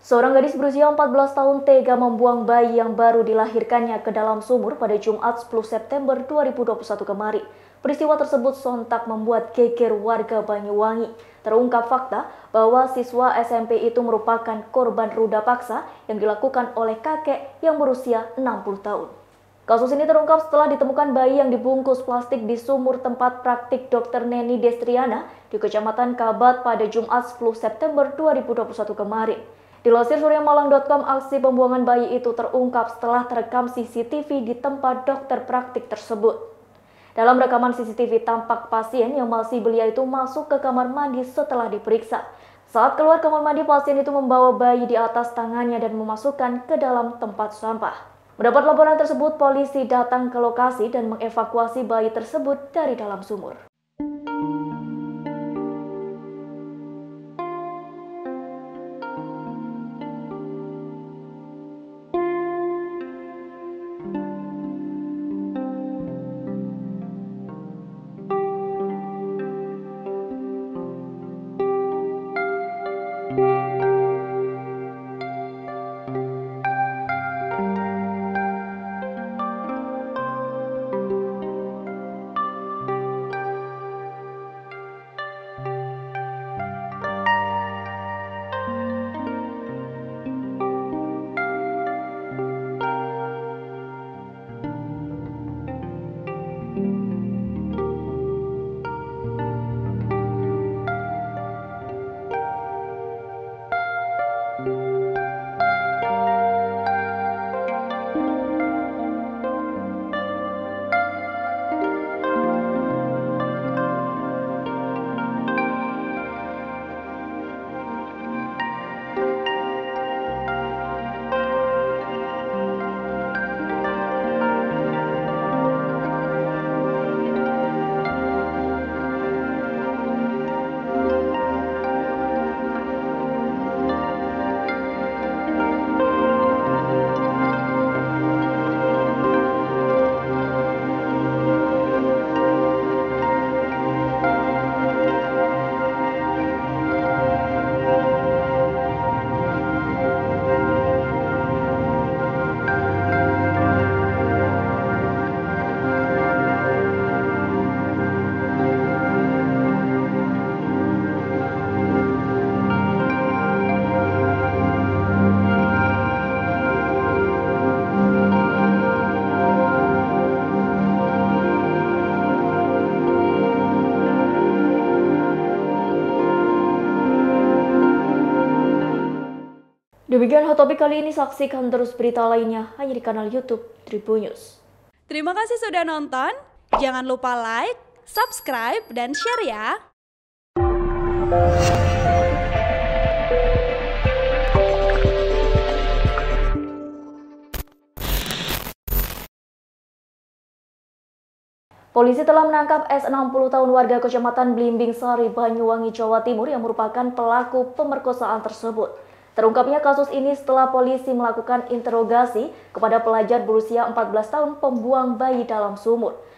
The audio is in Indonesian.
Seorang gadis berusia 14 tahun tega membuang bayi yang baru dilahirkannya ke dalam sumur pada Jumat 10 September 2021 kemarin. Peristiwa tersebut sontak membuat geger warga Banyuwangi. Terungkap fakta bahwa siswa SMP itu merupakan korban ruda paksa yang dilakukan oleh kakek yang berusia 60 tahun. Kasus ini terungkap setelah ditemukan bayi yang dibungkus plastik di sumur tempat praktik Dr. Neni Destriana di Kecamatan Kabat pada Jumat 10 September 2021 kemarin. Dilansir suryamalang.com, aksi pembuangan bayi itu terungkap setelah terekam CCTV di tempat dokter praktik tersebut. Dalam rekaman CCTV tampak pasien yang masih belia itu masuk ke kamar mandi setelah diperiksa. Saat keluar kamar mandi, pasien itu membawa bayi di atas tangannya dan memasukkan ke dalam tempat sampah. Mendapat laporan tersebut, polisi datang ke lokasi dan mengevakuasi bayi tersebut dari dalam sumur. Demikian Hot Topic kali ini, saksikan terus berita lainnya hanya di kanal YouTube Tribun News. Terima kasih sudah nonton, jangan lupa like, subscribe, dan share ya! Polisi telah menangkap S 60 tahun warga Kecamatan Blimbing Sari, Banyuwangi, Jawa Timur yang merupakan pelaku pemerkosaan tersebut. Terungkapnya kasus ini setelah polisi melakukan interogasi kepada pelajar berusia 14 tahun pembuang bayi dalam sumur.